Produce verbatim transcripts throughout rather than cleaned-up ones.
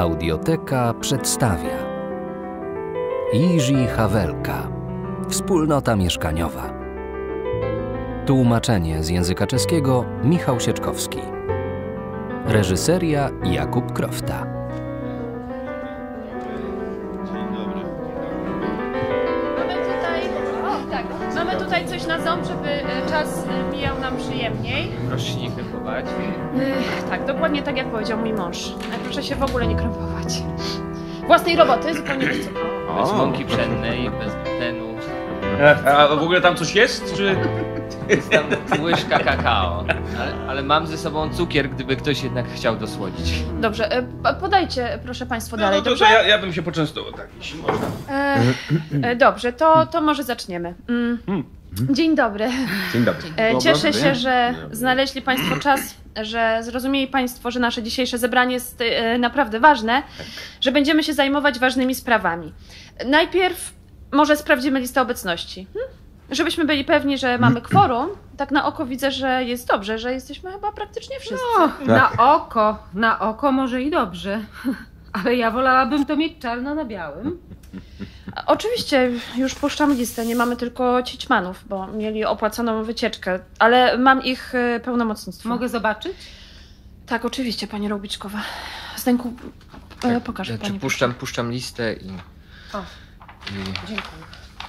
Audioteka przedstawia Jiří Havelka. Wspólnota mieszkaniowa. Tłumaczenie z języka czeskiego Michał Sieczkowski. Reżyseria Jakub Krofta. Mamy tutaj, o, tak, mamy tutaj coś na ząb, żeby czas mijał nam przyjemniej. Proszę nie krępować. Ech, tak, dokładnie tak jak powiedział mój mąż. Proszę się w ogóle nie krępować. Własnej roboty, zupełnie bez cukru. Bez mąki pszennej, bez glutenu. A, a w ogóle tam coś jest, czy...? Jest tam łyżka kakao. Ale, ale mam ze sobą cukier, gdyby ktoś jednak chciał dosłodzić. Dobrze, e, podajcie proszę państwo No, dalej, no to, dobrze? to ja, ja bym się poczęstował, tak, jeśli można. E, e, dobrze, to, to może zaczniemy. Mm. Dzień dobry. Dzień dobry. E, cieszę się, że znaleźli państwo czas, że zrozumieli państwo, że nasze dzisiejsze zebranie jest e, naprawdę ważne, że będziemy się zajmować ważnymi sprawami. Najpierw może sprawdzimy listę obecności. Hm? Żebyśmy byli pewni, że mamy kworum. Tak na oko widzę, że jest dobrze, że jesteśmy chyba praktycznie wszyscy. No, na oko, na oko może i dobrze. Ale ja wolałabym to mieć czarno na białym. Oczywiście już puszczam listę, nie mamy tylko Cićmanów, bo mieli opłaconą wycieczkę, ale mam ich e, pełnomocnictwo. Mogę zobaczyć? Tak, oczywiście, pani Robiczkowa. Zdeńku, e, pokaż Znaczy, pani. puszczam, puszczam listę i... O, i... dziękuję.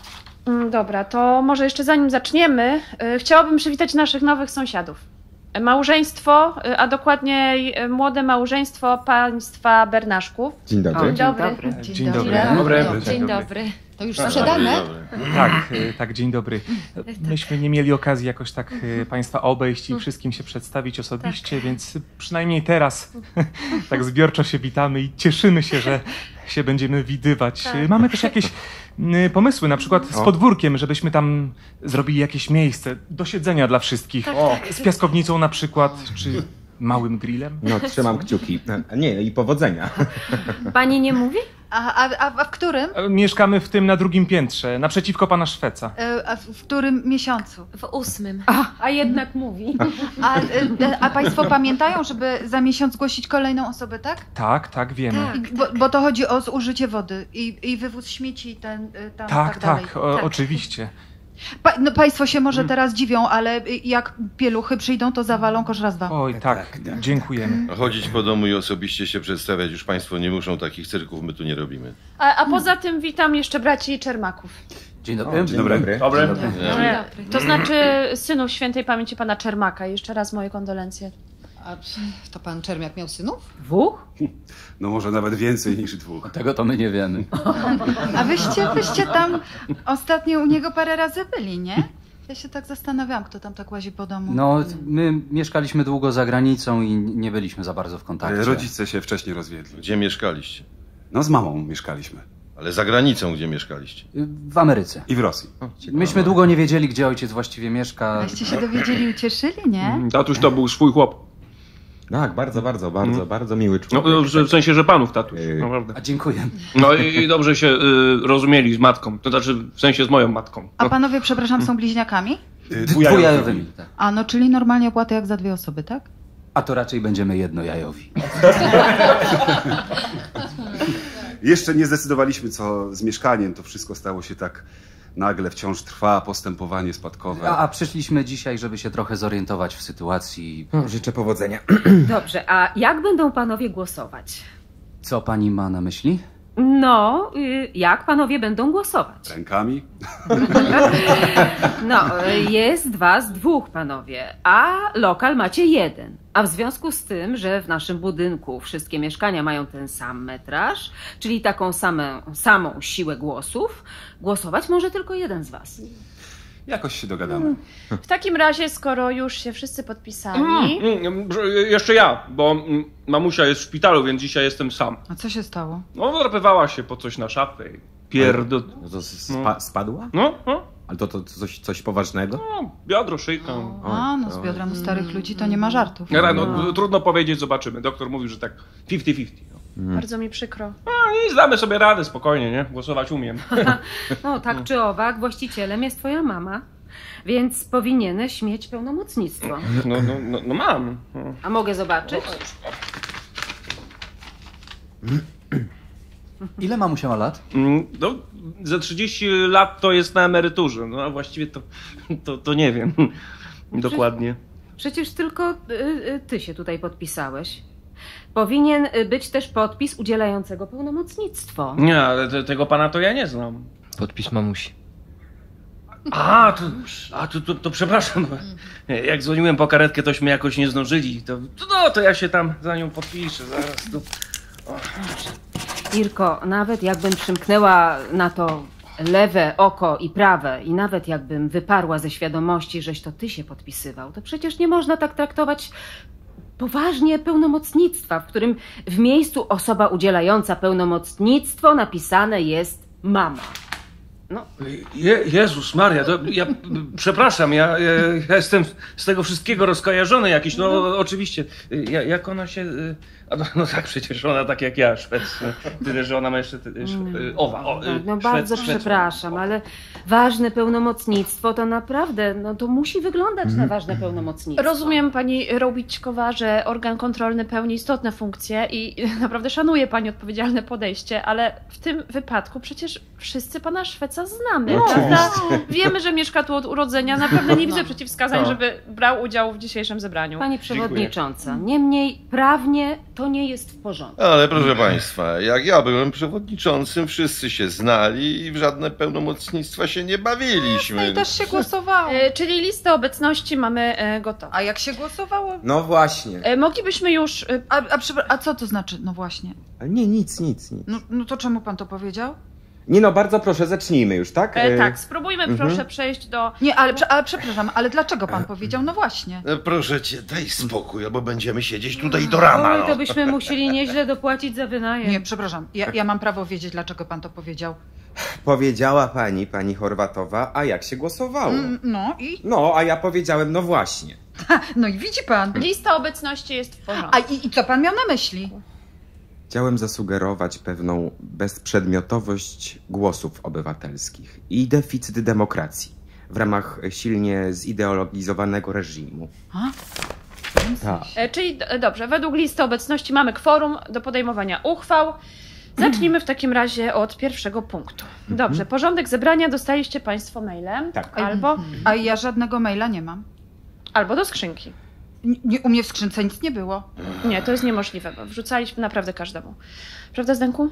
Mm, Dobra, to może jeszcze zanim zaczniemy, e, chciałabym przywitać naszych nowych sąsiadów. E, Małżeństwo, e, a dokładniej e, młode małżeństwo państwa Bernaszków. Dzień dobry. Dzień dobry. Dzień, Dzień dobry. dobry. Dobry. Dzień dobry. To już Dobry, sprzedane? dobry. Tak, e, tak, dzień dobry. Myśmy nie mieli okazji jakoś tak e, Państwa obejść i wszystkim się przedstawić osobiście, więc przynajmniej teraz tak zbiorczo się witamy i cieszymy się, że się będziemy widywać. Tak. E, Mamy też jakieś m, pomysły, na przykład z O. podwórkiem, żebyśmy tam zrobili jakieś miejsce do siedzenia dla wszystkich. O, Z piaskownicą na przykład, czy małym grillem. no trzymam kciuki. A nie, i powodzenia. Pani nie mówi? A, a, a w którym? E, Mieszkamy w tym na drugim piętrze, naprzeciwko pana Szweca. E, A w, w którym miesiącu? W ósmym. A, a jednak mówi. A, e, a państwo pamiętają, żeby za miesiąc zgłosić kolejną osobę, tak? Tak, tak, wiemy. I, bo, bo to chodzi o zużycie wody i, i wywóz śmieci ten, e, tam Tak, tak dalej. tak, o, oczywiście. Pa, no, państwo się może teraz dziwią, ale jak pieluchy przyjdą, to zawalą kosz raz dwa. Oj, tak, dziękujemy. A chodzić po domu i osobiście się przedstawiać, już państwo nie muszą, takich cyrków my tu nie robimy. A, a poza tym witam jeszcze braci Czermaków. Dzień dobry. Dzień dobry. Dobry. E, To znaczy synów świętej pamięci pana Czermaka. Jeszcze raz moje kondolencje. A to pan Czermiak miał synów? Dwóch? No może nawet więcej niż dwóch. Tego to my nie wiemy. A wyście, wyście tam ostatnio u niego parę razy byli, nie? Ja się tak zastanawiałam, kto tam tak łazi po domu. No, my mieszkaliśmy długo za granicą i nie byliśmy za bardzo w kontakcie. Rodzice się wcześniej rozwiedli. Gdzie mieszkaliście? No z mamą mieszkaliśmy. Ale za granicą gdzie mieszkaliście? W Ameryce. I w Rosji. Myśmy długo nie wiedzieli, gdzie ojciec właściwie mieszka. Wyście się dowiedzieli i ucieszyli, nie? Tatuś to był swój chłop. Tak, bardzo, bardzo, bardzo, Mm. bardzo miły No, człowiek. w sensie, że panów tatuś, Yy. naprawdę. A dziękuję. No i, i dobrze się y, rozumieli z matką, to znaczy w sensie z moją matką. A No. panowie, przepraszam, są bliźniakami? Y, Dwujajowymi. Tak. A no, czyli normalnie opłaty jak za dwie osoby, tak? A to raczej będziemy jednojajowi. Jeszcze nie zdecydowaliśmy co z mieszkaniem. To wszystko stało się tak nagle. Wciąż trwa postępowanie spadkowe. A, a przyszliśmy dzisiaj, żeby się trochę zorientować w sytuacji. Życzę powodzenia. Dobrze, a jak będą panowie głosować? Co pani ma na myśli? No, y, jak panowie będą głosować? Rękami? No, y, jest was dwóch panowie, a lokal macie jeden. A w związku z tym, że w naszym budynku wszystkie mieszkania mają ten sam metraż, czyli taką samą, samą siłę głosów, głosować może tylko jeden z was. Jakoś się dogadamy. W takim razie, skoro już się wszyscy podpisali... Mm, mm, że jeszcze ja, bo mm, mamusia jest w szpitalu, więc dzisiaj jestem sam. A co się stało? No, drapywała się po coś na szafę i pierdol... No to spa spadła? No, no, Ale to, to coś, coś poważnego? no, biodro, szyjka. A, no z biodrem u starych ludzi to nie ma żartów. No, no, trudno powiedzieć, zobaczymy. Doktor mówił, że tak pięćdziesiąt pięćdziesiąt. No. Bardzo mi przykro. No i zdamy sobie radę spokojnie, nie? Głosować umiem. No, tak czy owak, właścicielem jest twoja mama. Więc powinieneś mieć pełnomocnictwo. No, no, no, no mam. No. A mogę zobaczyć? Ile mamusia ma lat? Mm, No, za trzydzieści lat to jest na emeryturze. No a właściwie to, to, to nie wiem dokładnie. Przecież tylko y, y, ty się tutaj podpisałeś. Powinien y, być też podpis udzielającego pełnomocnictwo. Nie, ale te, tego pana to ja nie znam. Podpis mamusi. A, to, a to, to, to przepraszam. Jak dzwoniłem po karetkę, tośmy jakoś nie zdążyli. To, to, no, to ja się tam za nią podpiszę zaraz. Tu. Irko, nawet jakbym przymknęła na to lewe oko i prawe i nawet jakbym wyparła ze świadomości, żeś to ty się podpisywał, to przecież nie można tak traktować poważnie pełnomocnictwa, w którym w miejscu osoba udzielająca pełnomocnictwo napisane jest mama. No. Je, Jezus Maria, to ja przepraszam, ja, ja, ja jestem z tego wszystkiego rozkojarzony jakiś, no, no. Oczywiście. Ja, jak ona się... A no, no tak, przecież ona tak jak ja, Szwed. Tyle, że ona ma jeszcze... Szwe, owa, o, no szwed, bardzo szwed, przepraszam, ale ważne pełnomocnictwo to naprawdę, no to musi wyglądać mm. na ważne pełnomocnictwo. Rozumiem, pani Robićkowa, że organ kontrolny pełni istotne funkcje i naprawdę szanuję pani odpowiedzialne podejście, ale w tym wypadku przecież wszyscy pana Szweca znamy, no, prawda? Wiemy, że mieszka tu od urodzenia, naprawdę nie widzę przeciwwskazań, no. żeby brał udział w dzisiejszym zebraniu. Pani przewodnicząca, niemniej prawnie to nie jest w porządku. Ale proszę państwa, jak ja byłem przewodniczącym, wszyscy się znali i w żadne pełnomocnictwa się nie bawiliśmy. No i też się głosowało. E, czyli listę obecności mamy e, gotową. A jak się głosowało? No właśnie. E, moglibyśmy już... E, A, a, a co to znaczy? No właśnie. Ale nie, nic, nic, nic. No, no to czemu pan to powiedział? Nie no, bardzo proszę, zacznijmy już, tak? E, tak, spróbujmy mhm. proszę przejść do... Nie, ale, ale przepraszam, ale dlaczego pan powiedział? No właśnie. Proszę cię, daj spokój, albo będziemy siedzieć tutaj do rana. Oj, No. to byśmy musieli nieźle dopłacić za wynajem. Nie, przepraszam, ja, ja mam prawo wiedzieć, dlaczego pan to powiedział. Powiedziała pani, pani Chorwatowa, a jak się głosowało? Mm, no i? No, a ja powiedziałem, no właśnie. Ha, no i widzi pan. Lista obecności jest w porządku. A i, i co pan miał na myśli? Chciałem zasugerować pewną bezprzedmiotowość głosów obywatelskich i deficyt demokracji w ramach silnie zideologizowanego reżimu. A? Tak. E, czyli d- dobrze, według listy obecności mamy kworum do podejmowania uchwał. Zacznijmy w takim razie od pierwszego punktu. Dobrze, porządek zebrania dostaliście państwo mailem. Tak. Albo, A ja żadnego maila nie mam. albo do skrzynki. Nie, nie, u mnie w skrzynce nic nie było. Nie, to jest niemożliwe, bo wrzucaliśmy naprawdę każdemu. Prawda, Zdenku?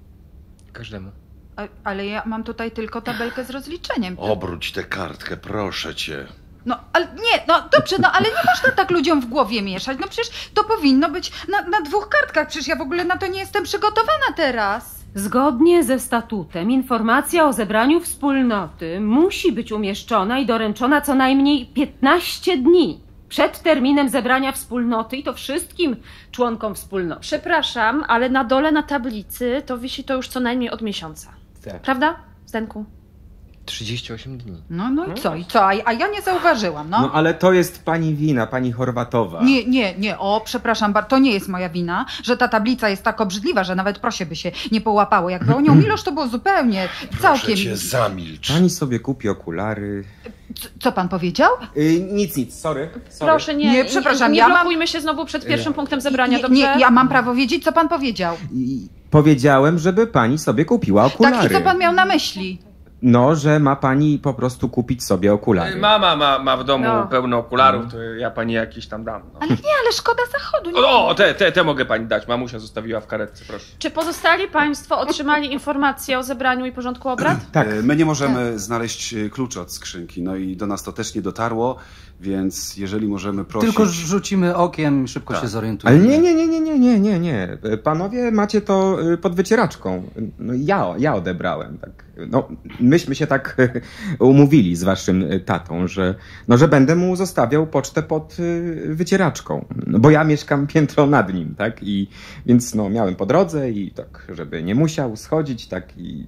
Każdemu. A, ale ja mam tutaj tylko tabelkę z rozliczeniem. Obróć tę kartkę, proszę cię. No, ale nie, no dobrze, no ale nie można tak ludziom w głowie mieszać. No przecież to powinno być na, na dwóch kartkach. Przecież ja w ogóle na to nie jestem przygotowana teraz. Zgodnie ze statutem informacja o zebraniu wspólnoty musi być umieszczona i doręczona co najmniej piętnaście dni przed terminem zebrania wspólnoty i to wszystkim członkom wspólnoty. Przepraszam, ale na dole na tablicy to wisi to już co najmniej od miesiąca. Tak. Prawda, Zdenku? trzydzieści osiem dni. No, no i co, i co? A, a ja nie zauważyłam, no. No ale to jest pani wina, pani Chorwatowa. Nie, nie, nie, o, przepraszam, to nie jest moja wina, że ta tablica jest tak obrzydliwa, że nawet prosie by się nie połapało. Jakby o nią Milosz to było zupełnie, całkiem... Proszę cię, zamilcz. Pani sobie kupi okulary. Co, co pan powiedział? Yy, nic, nic, sorry. sorry. Proszę, nie, Nie, przepraszam, nie, ja nie mam- blokujmy się znowu przed pierwszym punktem zebrania, nie, dobrze? nie, ja mam prawo wiedzieć, co pan powiedział. I powiedziałem, żeby pani sobie kupiła okulary. Tak, i co pan miał na myśli? No, że ma pani po prostu kupić sobie okulary. Mama ma, ma w domu No. pełno okularów, to ja pani jakieś tam dam. No. Ale nie, ale szkoda zachodu. Nie. O, te, te, te mogę pani dać. Mamusia zostawiła w karetce, proszę. Czy pozostali państwo otrzymali informację o zebraniu i porządku obrad? Tak. E, My nie możemy znaleźć e, klucza od skrzynki, no i do nas to też nie dotarło, więc jeżeli możemy prosić... Tylko rzucimy okiem, szybko Tak. się zorientujemy. Ale nie, nie, nie, nie, nie, nie, nie, nie. Panowie macie to y, pod wycieraczką. No ja, ja odebrałem, tak. No, myśmy się tak umówili z waszym y, tatą, że, no, że będę mu zostawiał pocztę pod y, wycieraczką. No, bo ja mieszkam piętro nad nim, tak? I więc no, miałem po drodze i tak, żeby nie musiał schodzić, tak i...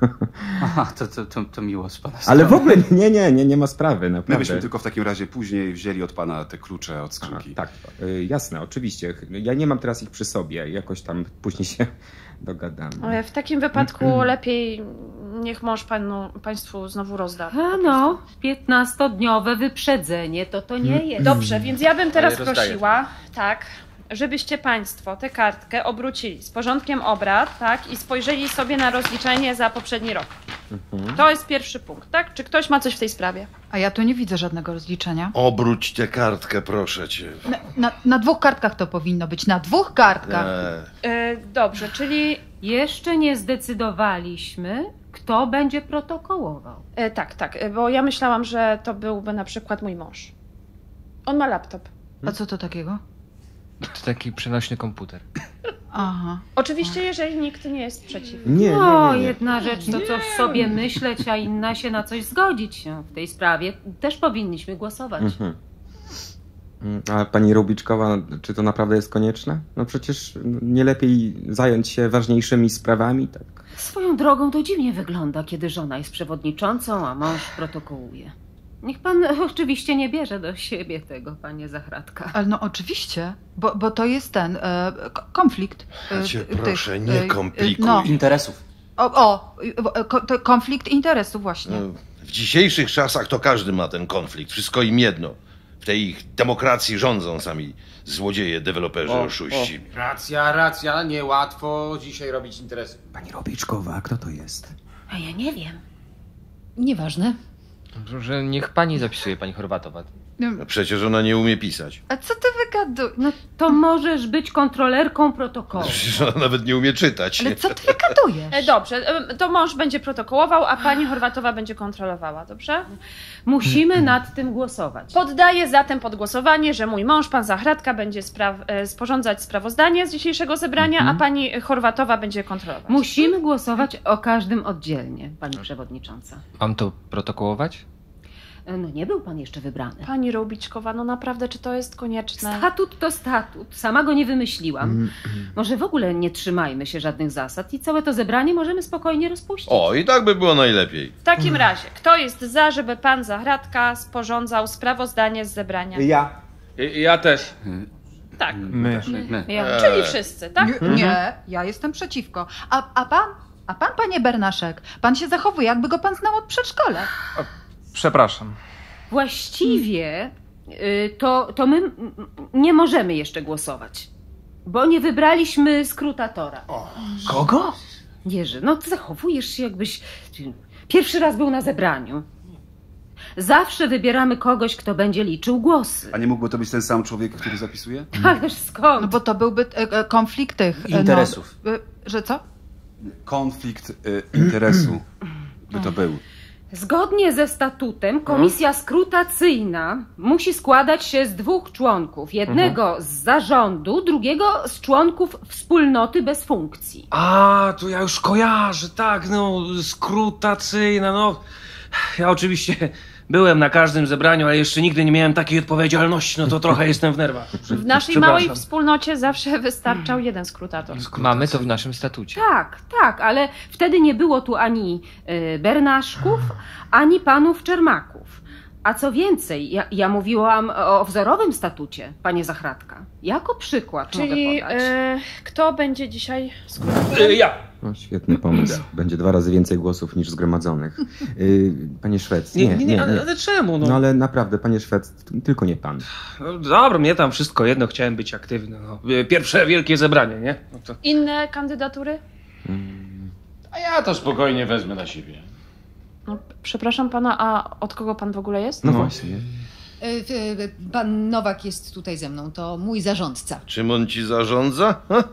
Aha, to, to, to, to miło z pana Ale strony. w ogóle nie, nie, nie, nie ma sprawy, My naprawdę. byśmy tylko w takim razie później wzięli od pana te klucze od skrzynki. Tak, y, jasne, oczywiście. Ja nie mam teraz ich przy sobie. Jakoś tam później się dogadamy. Ale w takim wypadku lepiej niech mąż panu, państwu znowu rozda. A no, piętnastodniowe wyprzedzenie to to nie jest. Dobrze, więc ja bym teraz Ale rozdaję. prosiła, tak, żebyście państwo tę kartkę obrócili z porządkiem obrad, tak, i spojrzeli sobie na rozliczenie za poprzedni rok. Mhm. To jest pierwszy punkt, tak? Czy ktoś ma coś w tej sprawie? A ja tu nie widzę żadnego rozliczenia. Obróć tę kartkę, proszę cię. Na, na, na dwóch kartkach to powinno być, na dwóch kartkach. E, dobrze, czyli... Jeszcze nie zdecydowaliśmy, kto będzie protokołował. E, tak, tak, bo ja myślałam, że to byłby na przykład mój mąż. On ma laptop. A co to takiego? To taki przenośny komputer. Aha. Oczywiście, jeżeli nikt nie jest przeciwny. Nie, nie, No, nie, nie. jedna rzecz to coś sobie myśleć, a inna się na coś zgodzić się. W tej sprawie też powinniśmy głosować. Mhm. A pani Rubiczkowa, czy to naprawdę jest konieczne? No przecież nie lepiej zająć się ważniejszymi sprawami, tak? Swoją drogą to dziwnie wygląda, kiedy żona jest przewodniczącą, a mąż protokołuje. Niech pan oczywiście nie bierze do siebie tego, panie Zachradka. Ale no oczywiście, bo, bo to jest ten e, konflikt. E, Cię tych, proszę, e, nie komplikuj. no. Interesów. O, o ko, to konflikt interesów właśnie. No, w dzisiejszych czasach to każdy ma ten konflikt. Wszystko im jedno. W tej ich demokracji rządzą sami złodzieje, deweloperzy, O, oszuści. o. Racja, racja, niełatwo dzisiaj robić interesy. Pani Rubiczkowa, kto to jest? A ja nie wiem. Nieważne. Że niech pani zapisuje, pani Chorwatowa. No przecież ona nie umie pisać. A co ty wygadujesz? No to możesz być kontrolerką protokołu. Przecież ona nawet nie umie czytać. Ale co ty wygadujesz? E, dobrze, e, to mąż będzie protokołował, a pani Chorwatowa będzie kontrolowała, dobrze? Musimy nad tym głosować. Poddaję zatem pod głosowanie, że mój mąż, pan Zachradka, będzie spra- e, sporządzać sprawozdanie z dzisiejszego zebrania, Mhm. a pani Chorwatowa będzie kontrolować. Musimy głosować o każdym oddzielnie, pani przewodnicząca. Mam to protokołować? No nie był pan jeszcze wybrany. Pani Rubiczkowa, no naprawdę, czy to jest konieczne? Statut to statut. Sama go nie wymyśliłam. Może w ogóle nie trzymajmy się żadnych zasad i całe to zebranie możemy spokojnie rozpuścić. O, i tak by było najlepiej. W takim razie, kto jest za, żeby pan Zachradka sporządzał sprawozdanie z zebrania? Ja. Ja też. Tak. My. My. Ja. Czyli wszyscy, tak? Nie, nie, ja jestem przeciwko. A, a pan? A pan, panie Bernaszek, pan się zachowuje, jakby go pan znał od przedszkola. Przepraszam. Właściwie y, to, to my m- nie możemy jeszcze głosować, bo nie wybraliśmy skrutatora. Kogo? Jerzy, no ty zachowujesz się, jakbyś pierwszy raz był na zebraniu. Zawsze wybieramy kogoś, kto będzie liczył głosy. A nie mógłby to być ten sam człowiek, który zapisuje? Ależ skąd? No bo to byłby e, e, konflikt tych... e, Interesów. No, e, że co? Konflikt y, interesu by to był. Zgodnie ze statutem komisja skrutacyjna musi składać się z dwóch członków. Jednego z zarządu, drugiego z członków wspólnoty bez funkcji. A, to ja już kojarzę, tak, no, skrutacyjna, no. Ja oczywiście byłem na każdym zebraniu, ale jeszcze nigdy nie miałem takiej odpowiedzialności, no to trochę jestem w nerwach. W naszej małej wspólnocie zawsze wystarczał jeden skrutator. Mamy to w naszym statucie. Tak, tak, ale wtedy nie było tu ani y, Bernaszków, ani panów Czermaków. A co więcej, ja, ja mówiłam o wzorowym statucie, panie Zachradka. Jako przykład Czyli mogę podać. e, kto będzie dzisiaj skrutatorem? Y, ja. No, świetny pomysł. Będzie dwa razy więcej głosów niż zgromadzonych. Yy, panie Szwec, nie, Nie, nie, nie, nie. ale, ale czemu, no? No ale naprawdę, panie Szwec, tylko nie pan. No, dobra, mnie tam wszystko jedno, chciałem być aktywny, no. Pierwsze wielkie zebranie, nie? No to... Inne kandydatury? A ja to spokojnie wezmę na siebie. No, przepraszam pana, a od kogo pan w ogóle jest? No, właśnie. Y, y, Pan Nowak jest tutaj ze mną, to mój zarządca. Czym on ci zarządza? Ha?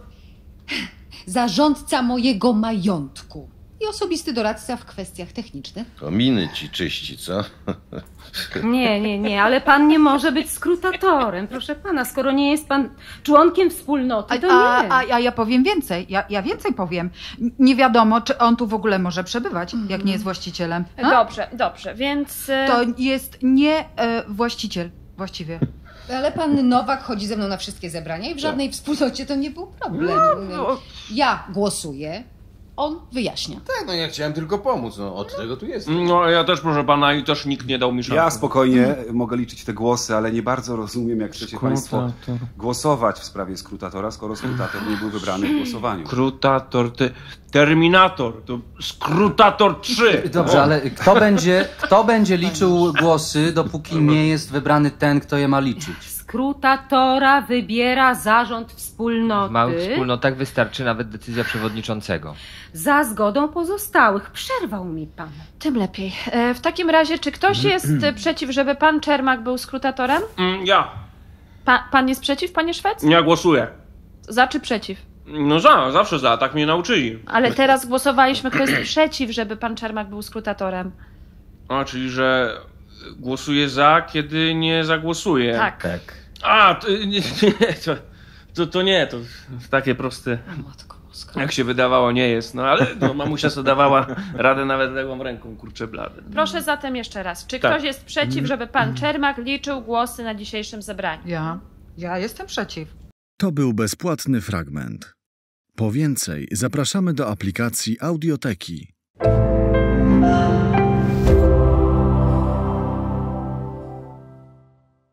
Zarządca mojego majątku i osobisty doradca w kwestiach technicznych. Kominy ci czyści, co? Nie, nie, nie, ale pan nie może być skrutatorem, proszę pana, skoro nie jest pan członkiem wspólnoty, A, to nie. a, a, a ja powiem więcej, ja, ja więcej powiem. Nie wiadomo, czy on tu w ogóle może przebywać, jak nie jest właścicielem. A? Dobrze, dobrze, więc... e, To jest nie e, właściciel właściwie. Ale pan Nowak chodzi ze mną na wszystkie zebrania i w żadnej wspólnocie to nie był problem. No, Ja głosuję, on wyjaśnia. Tak, no ja chciałem tylko pomóc, no od tego tu jestem. No, ja też, proszę pana, i też nikt nie dał mi szansy. Ja spokojnie mogę liczyć te głosy, ale nie bardzo rozumiem, jak chcecie państwo głosować w sprawie skrutatora, skoro skrutator nie był wybrany w głosowaniu. Skrutator, te, Terminator, to skrutator trzy. Dobrze, ale kto będzie, kto będzie liczył głosy, dopóki nie jest wybrany ten, kto je ma liczyć? Skrutatora wybiera zarząd wspólnoty W małych wspólnotach wystarczy nawet decyzja przewodniczącego. za zgodą pozostałych. Przerwał mi pan. Tym lepiej. E, w takim razie, czy ktoś jest e, przeciw, żeby pan Czermak był skrutatorem? Mm, ja. Pa, pan jest przeciw, panie Szwec? Ja głosuję. Za czy przeciw? No za, zawsze za, tak mnie nauczyli. Ale teraz głosowaliśmy, kto jest przeciw, żeby pan Czermak był skrutatorem. A, czyli że głosuję za, kiedy nie zagłosuję. Tak. Tak. A, to nie, nie, to, to, to nie, to takie proste. Jak się wydawało, nie jest. No ale no, mamusia sobie dawała radę nawet lewą ręką, kurczę blade. Proszę zatem jeszcze raz. Czy Tak. ktoś jest przeciw, żeby pan Czermak liczył głosy na dzisiejszym zebraniu? Ja. Ja jestem przeciw. To był bezpłatny fragment. Po więcej zapraszamy do aplikacji Audioteki.